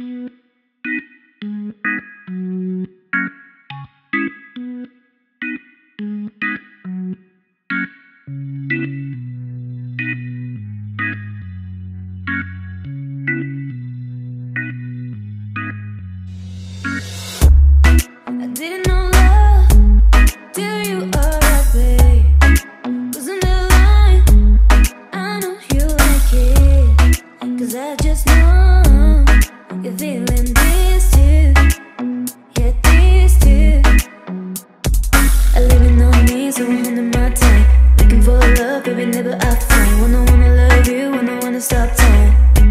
I didn't know love till you arrived, babe. Wasn't the line, I know you like it, 'cause I just know you're feeling this too. Yeah, this too. I living on me, so I'm holding my time. Looking for love, baby, never I find. Wanna love you, wanna stop time.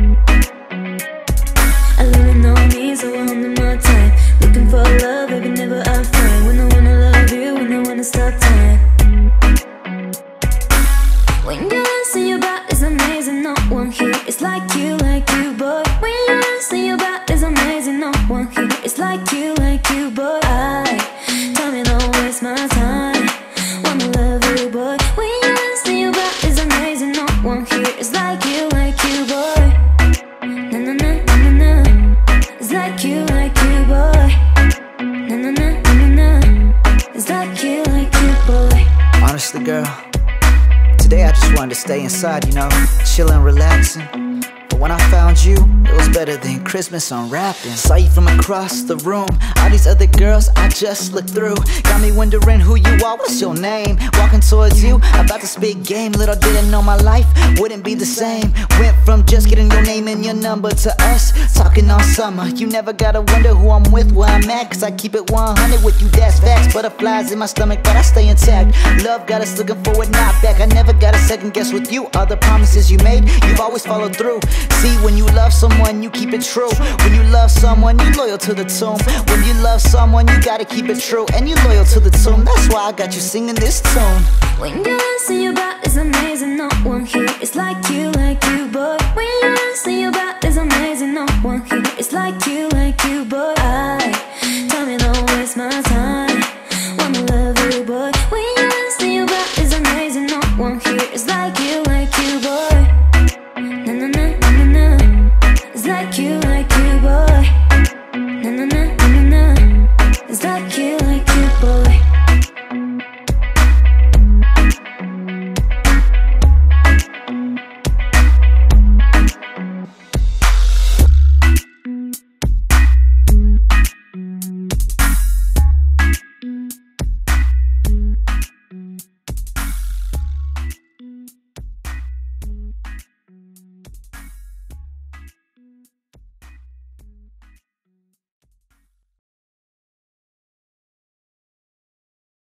I living on me, so I'm holding my time. Looking for love, baby, never I find. Wanna love you, wanna stop time. When you listen, your body's amazing. No one here is like you, boy. When you listen, your body's amazing. No one here is like you, boy. Tell me, don't waste my time. Wanna love you, boy. When you listen, your body's amazing. No one here is like you, boy. Na na na na na na. It's like you, boy. Na na na na na. It's like you, boy. Honestly, girl, today I just wanted to stay inside, you know, chillin', relaxing. But when I found you, it was better than Christmas unwrapping. Saw you from across the room. All these other girls I just looked through. Got me wondering who you are, what's your name? Walking towards you, about to spit game. Little didn't know my life wouldn't be the same. Went from just getting your name and your number to us talking all summer. You never gotta wonder who I'm with, where I'm at, 'cause I keep it 100 with you, that's facts. Butterflies in my stomach, but I stay intact. Love got us looking forward, not back. I never got a second guess with you. All the promises you made, you've always followed through. See, when you love someone, you keep it true. When you love someone, you loyal to the tomb. When you love someone, you gotta keep it true. And you loyal to the tomb, that's why I got you singing this tune. When you listen, your body's amazing. No one here is like you, boy. When you listen, your body's amazing. No one here is like you,